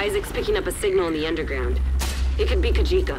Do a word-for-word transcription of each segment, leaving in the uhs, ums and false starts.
Isaac's picking up a signal in the underground. It could be Kajika.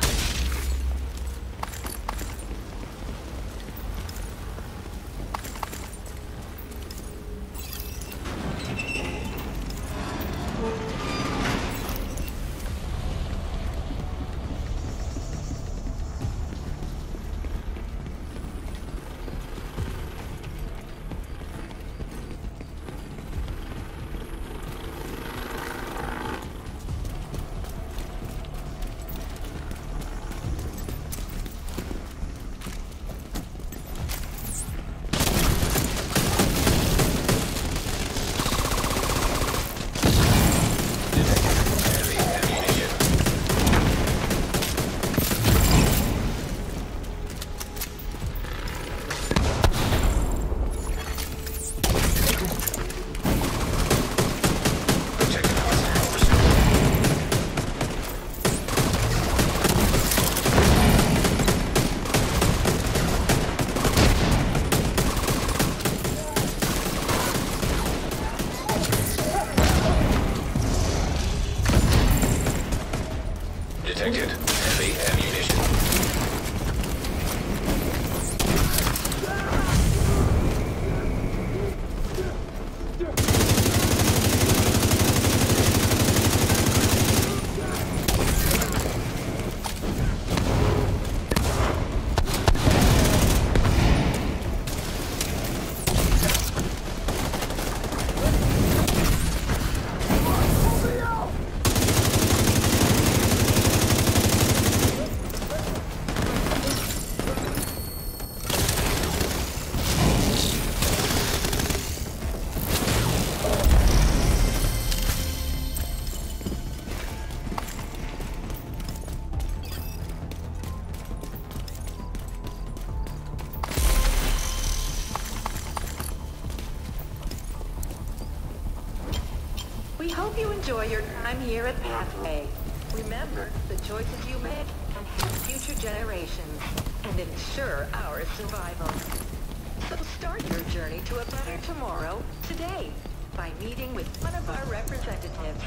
Detected heavy ammunition. We hope you enjoy your time here at Pathway. Remember, the choices you make can help future generations and ensure our survival. So start your journey to a better tomorrow today by meeting with one of our representatives.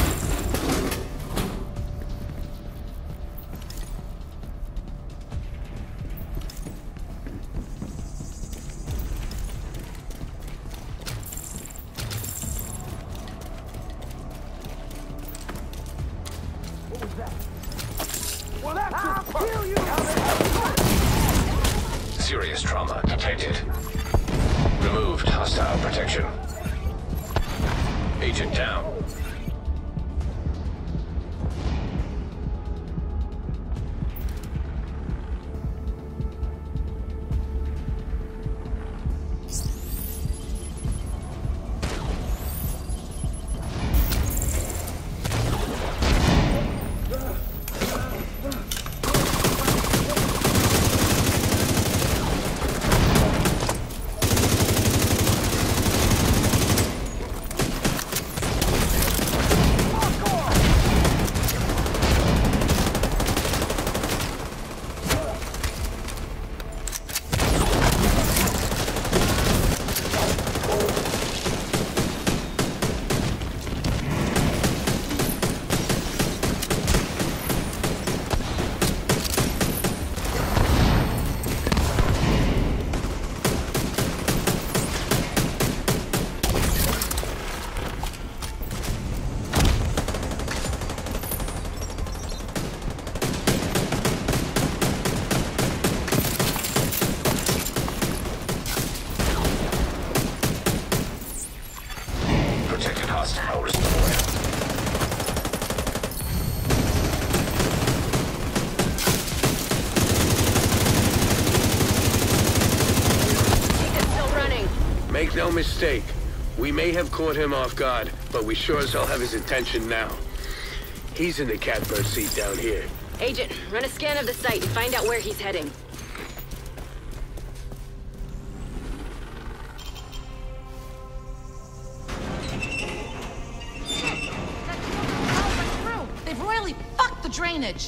Serious trauma detected. Removed hostile protection. Agent down. Hostile restored. He's still running. Make no mistake, we may have caught him off guard, but we sure as hell have his attention now. He's in the catbird seat down here. Agent, run a scan of the site and find out where he's heading. They've royally fucked the drainage.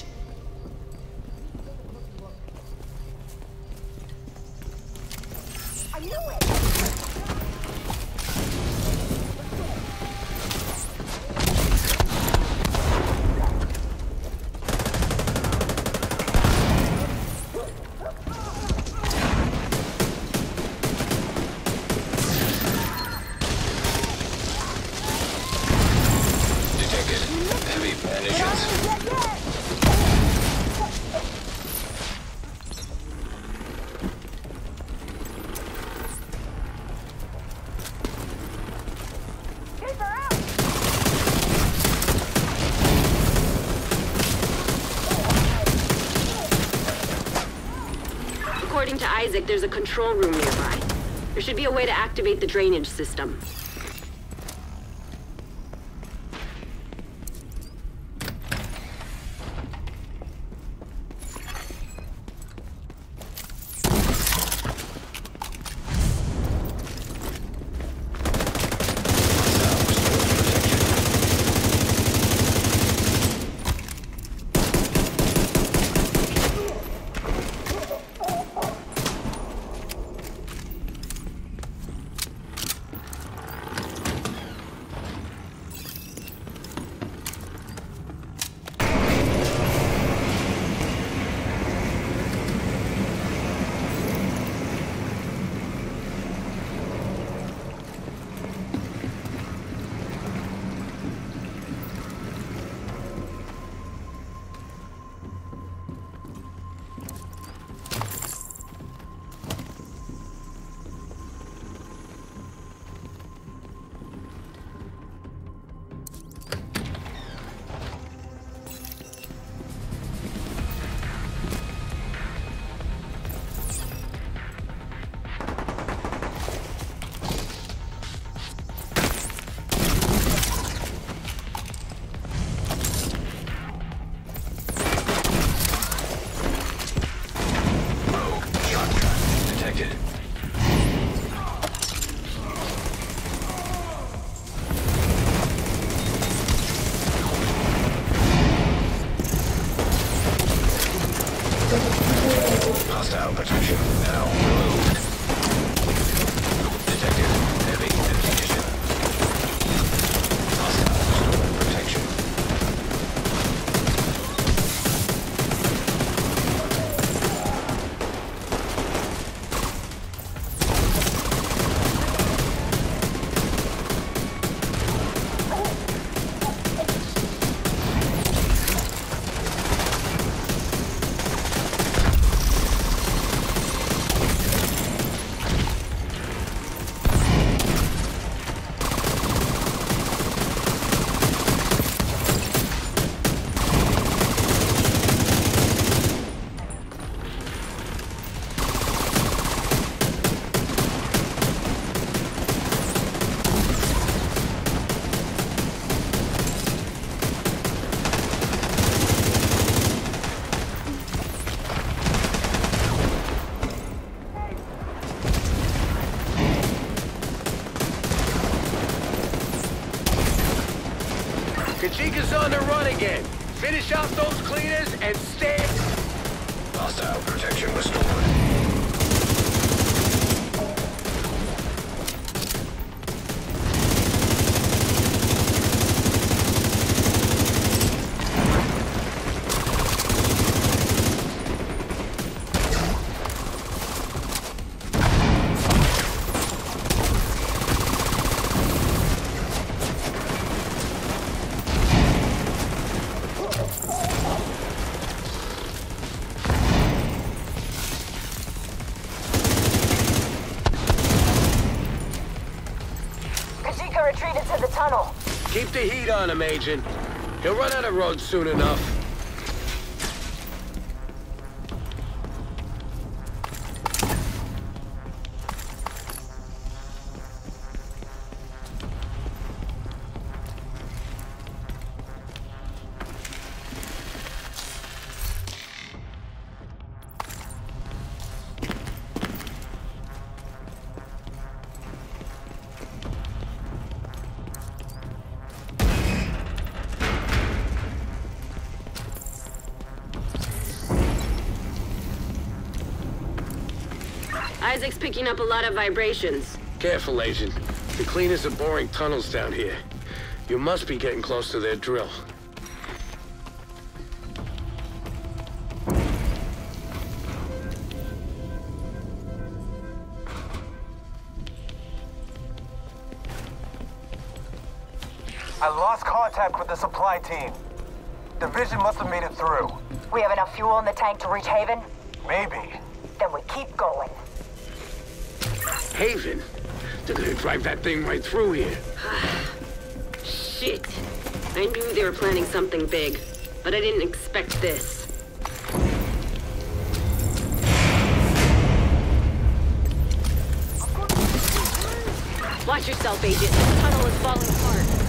I knew it! Isaac, there's a control room nearby. There should be a way to activate the drainage system. Hostile protection now removed. Detected heavy ammunition. Hostile restored protection. Kajika's on the run again. Finish off those cleaners and stay... Hostile protection restored. Retreated to the tunnel. Keep the heat on him, Agent. He'll run out of road soon enough. Isaac's picking up a lot of vibrations. Careful, Agent. The cleaners are boring tunnels down here. You must be getting close to their drill. I lost contact with the supply team. Division must have made it through. We have enough fuel in the tank to reach Haven? Maybe. Then we keep going. Haven? They're gonna drive that thing right through here. Shit. I knew they were planning something big, but I didn't expect this. Watch yourself, Agent. The tunnel is falling apart.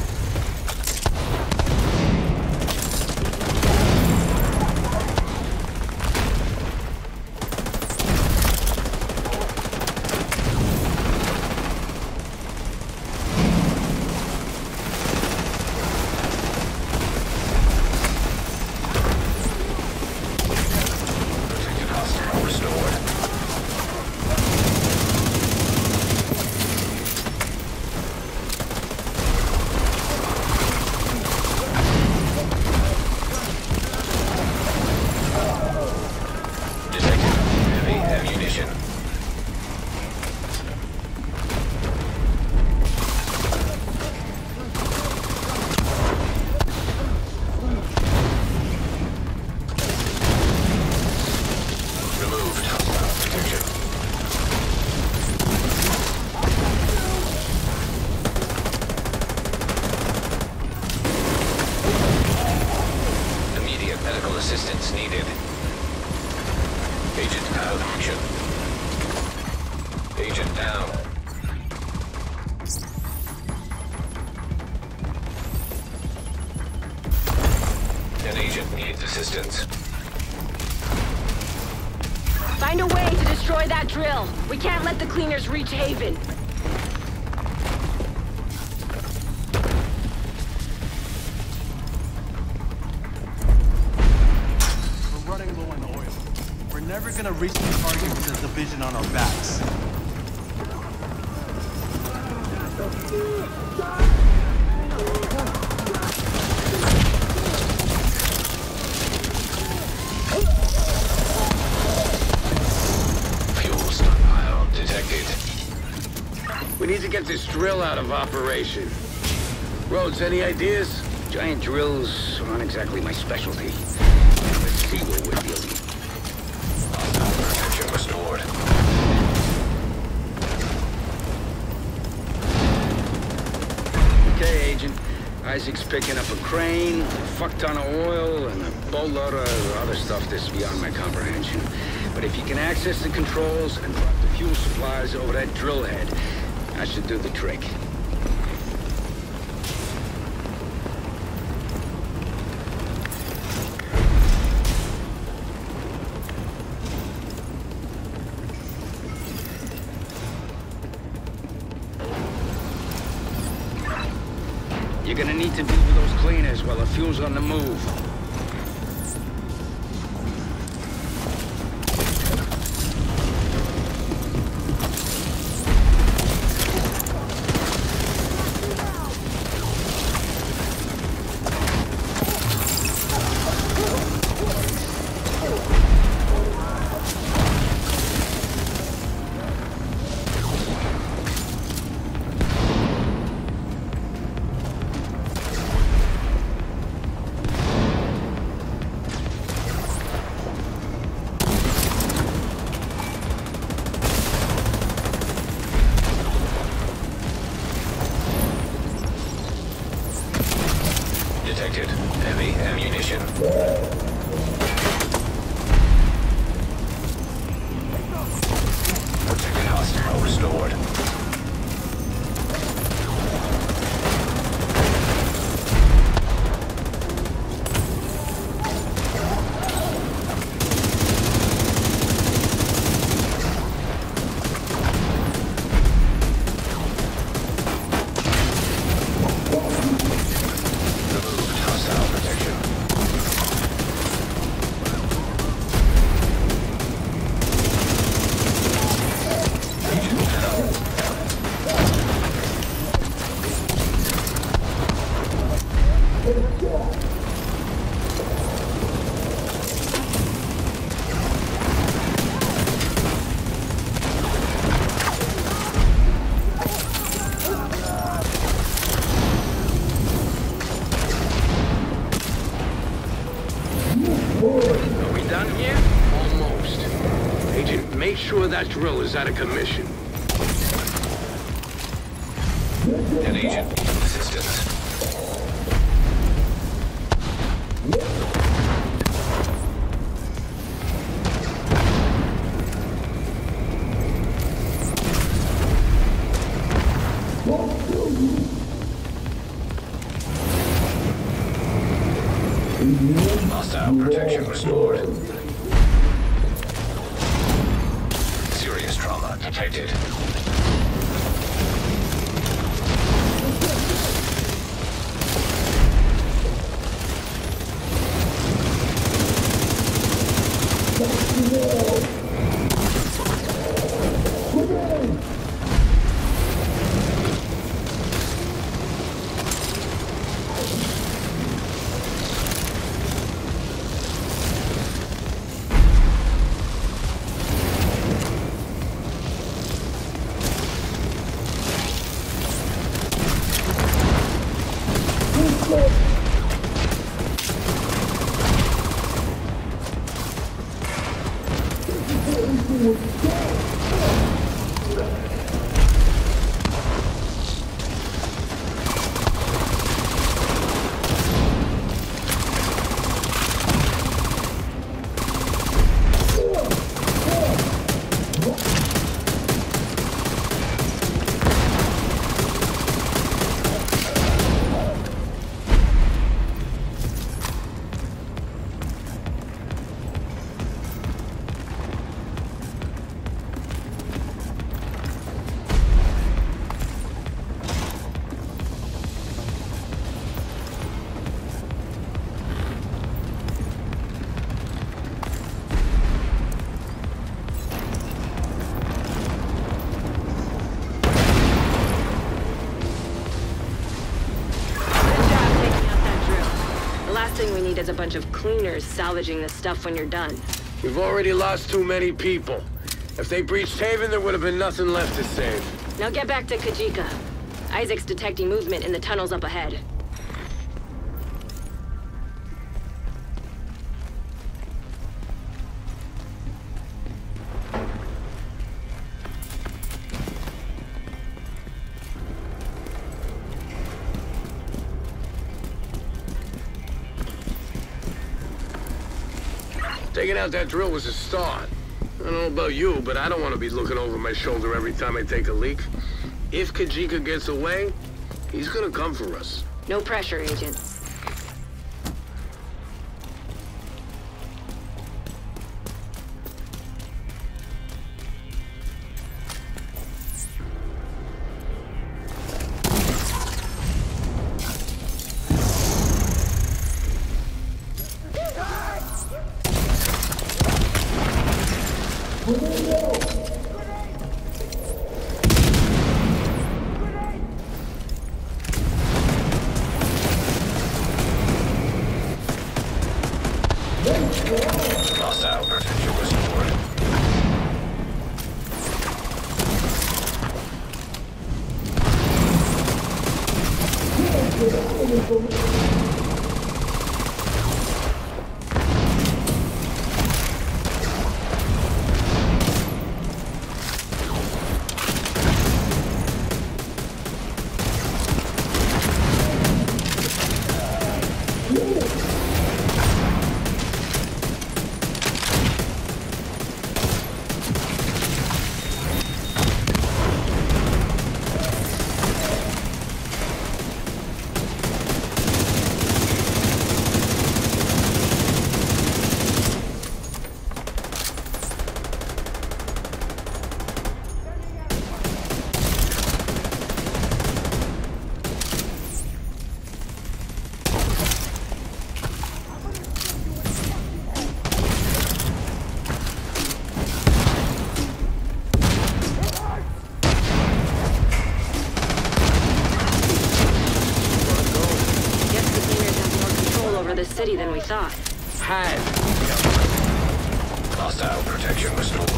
Assistance needed. Agent out of action. Agent down. An agent needs assistance. Find a way to destroy that drill. We can't let the cleaners reach Haven. Never gonna reach the target with the division on our backs. Fuel stockpile detected. We need to get this drill out of operation. Rhodes, any ideas? Giant drills aren't exactly my specialty. Let's see what we're dealing with. Protection restored. Okay, Agent. Isaac's picking up a crane, a fuck ton of oil, and a boatload of other stuff that's beyond my comprehension. But if you can access the controls and drop the fuel supplies over that drill head, that should do the trick. You're gonna need to deal with those cleaners while the fuel's on the move. Detected. Heavy ammunition. Protected hostile restored. Are we done here? Almost. Agent, make sure that drill is out of commission. An agent needs assistance. Hostile protection restored. Serious trauma detected. As a bunch of cleaners salvaging the stuff when you're done. We've already lost too many people. If they breached Haven, there would have been nothing left to save. Now get back to Kajika. Isaac's detecting movement in the tunnels up ahead. Taking out that drill was a start. I don't know about you, but I don't want to be looking over my shoulder every time I take a leak. If Kajika gets away, he's gonna come for us. No pressure, Agent. Hostile protection restored. City than we thought. Had. Hostile protection restored.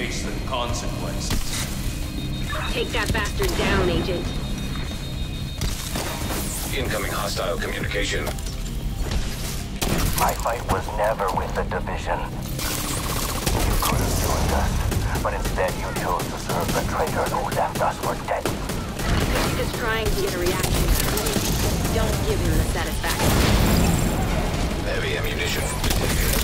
face the consequences. Take that bastard down, Agent. Incoming hostile communication. My fight was never with the Division. You could have joined us, but instead you chose to serve the traitor who left us for dead. He's just trying to get a reaction. Don't give him the satisfaction. Heavy ammunition detected.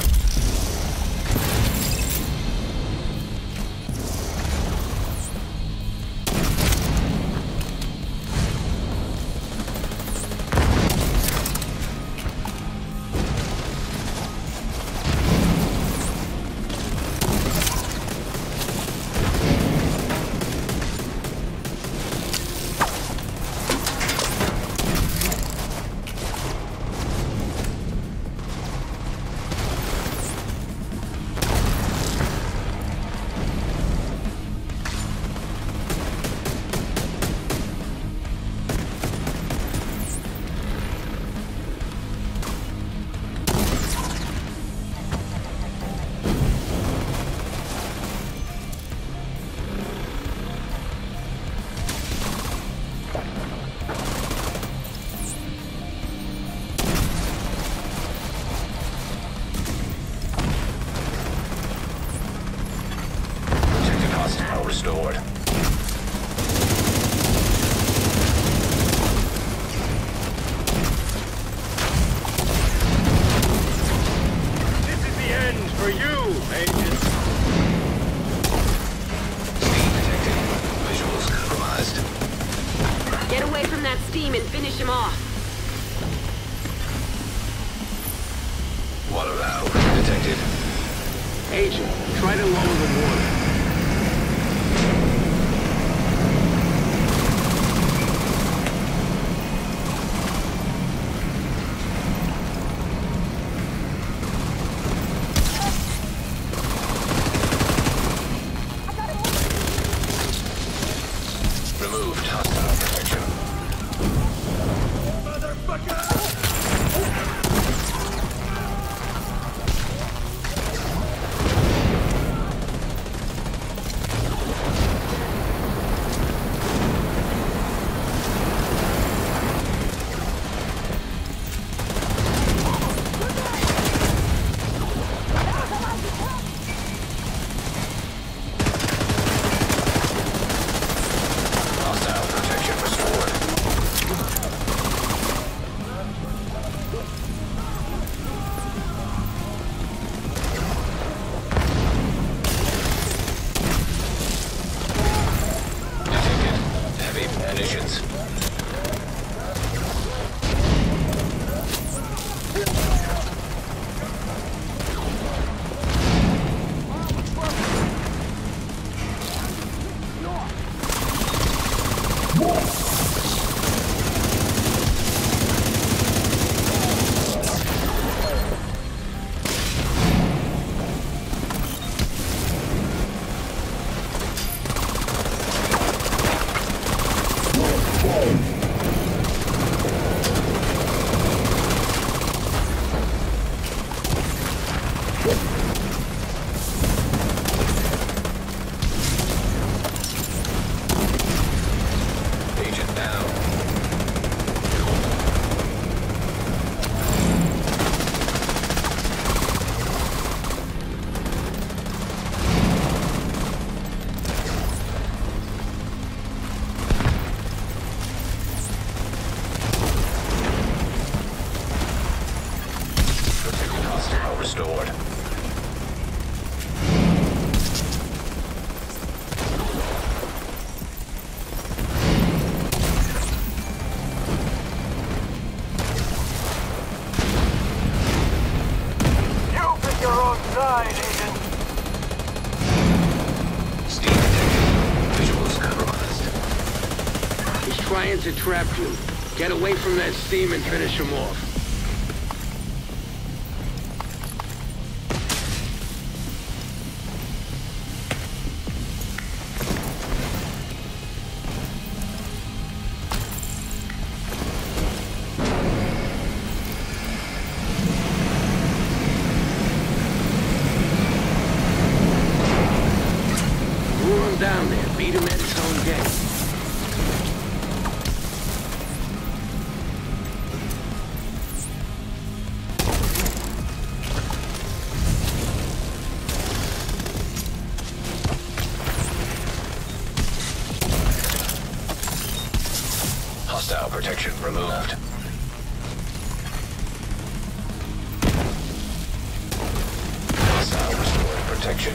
Restored. This is the end for you, Agent. Steam detected. Visuals compromised. Get away from that steam and finish him off. Water valve detected. Agent, try to lower the water. Removed hostile protection. Hostile protection restored. Detected heavy munitions. Agent down. Protected hostile restored. You pick your own side, Agent. Steam detected. Visuals compromised. He's trying to trap you. Get away from that steam and finish him off. him down there. Beat him at his own game. Hostile protection removed. Hostile restored protection.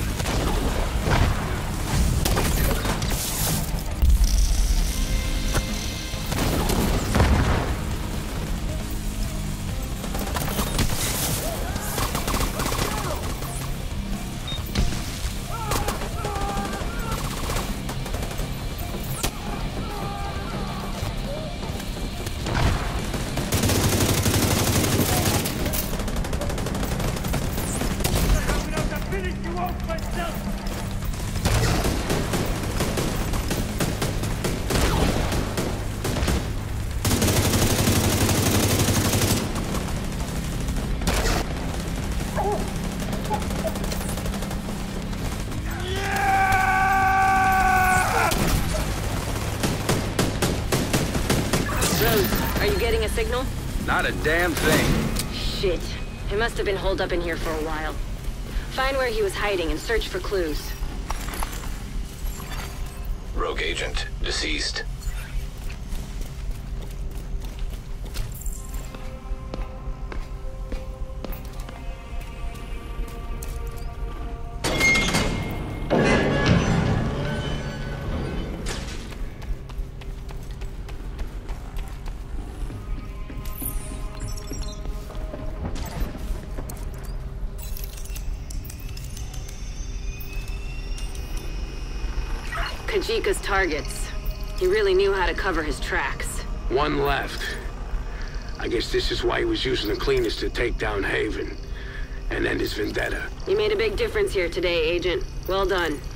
Rose, are you getting a signal? Not a damn thing. Shit. He must have been holed up in here for a while. Find where he was hiding and search for clues. Rogue agent deceased. Kajika's targets. He really knew how to cover his tracks. One left. I guess this is why he was using the cleaners to take down Haven and end his vendetta. You made a big difference here today, Agent. Well done.